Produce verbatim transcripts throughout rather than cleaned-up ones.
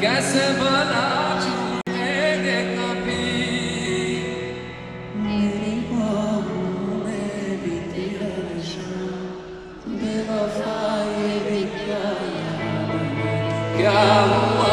कैसे बना छूटेंगे कभी मेरी बाहों में भी तेरा नशा बेवफा ये भी क्या क्या हुआ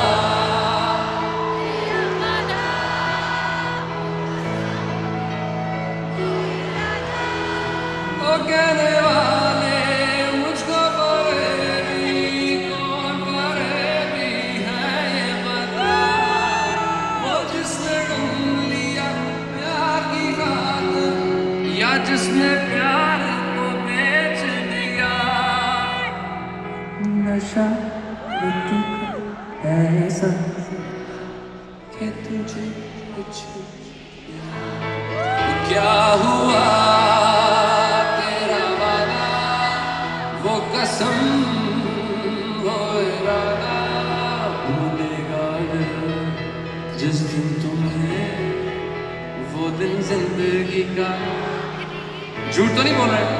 ओ कहने वाले मुझको फरेबी कौन फरेबी है ये बता वो जिसने ढूंढ लिया प्यार की खातिर या जिसने प्यार को बेच दिया नशा ऐसा कि तुझे कुछ क्या हुआ तेरा वादा वो कसम वो इरादा भूलेगा जिस दिन तुम्हें वो दिन जिंदगी का झूठ तो नहीं बोल रहे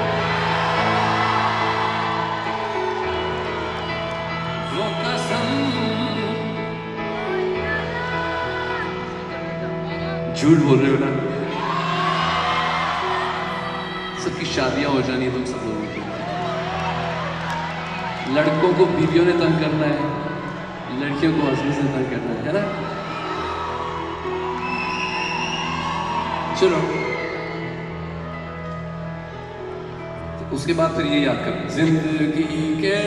वो कसम झूठ बोल रहे हो ना सबकी शादियां हो जानी है तुम सब लोगों की लड़कों को बीवियों ने तंग करना है लड़कियों को हस्बैंड से तंग करना है है ना चलो तो उसके बाद फिर ये याद करो जिंदगी के